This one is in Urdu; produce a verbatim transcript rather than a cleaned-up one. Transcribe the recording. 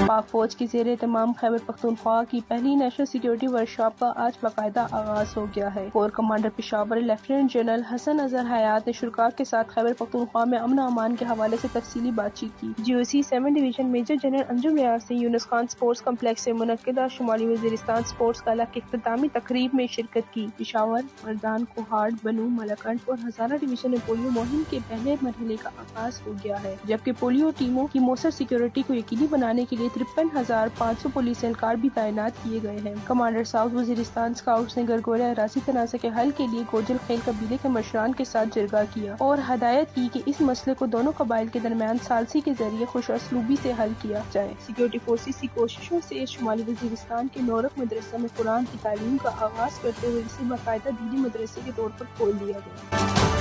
پاک فوج کی زیر اہتمام خیبر پختونخوا کی پہلی نیشنل سیکیورٹی ورکشاپ کا آج باقاعدہ آغاز ہو گیا ہے۔ Corps commander Peshawar lieutenant general Hassan Azhar Hayat نے شرکاء کے ساتھ خیبر پختونخوا میں امن و امان کے حوالے سے تفصیلی بات چیت کی۔ G O C seven division major general Anjum Riaz نے یونس خان اسپورٹس کمپلیکس سے منعقدہ شمالی وزیرستان اسپورٹس گالا کی اختتامی تقریب میں شرکت کی۔ پشاور، مردان، کوہاڑ، بنوں، ملاکنڈ اور ہزارہ ڈویژن میں پولیو مہم کے پہلے مرحلے کا آغاز ہو گیا ہے، جبکہ پولیو ٹیموں کی مؤثر سیکیورٹی کو یقینی بنانے کے لیے ترپن ہزار پانچ سو پولیس اہلکار بھی تعینات کیے گئے ہیں۔ کمانڈر ساؤتھ وزیرستان اسکاؤٹس نے گرگوریا اراضی تنازع کے حل کے لیے گوجل خیل قبیلے کے مشران کے ساتھ جرگہ کیا اور ہدایت کی کہ اس مسئلے کو دونوں قبائل کے درمیان ثالثی کے ذریعے خوش اسلوبی سے حل کیا جائے۔ سیکیورٹی فورسز کی کوششوں سے شمالی وزیرستان کے نورک مدرسہ میں قرآن کی تعلیم کا آغاز کرتے ہوئے اسے باقاعدہ دینی مدرسے کے طور پر کھول دیا گیا۔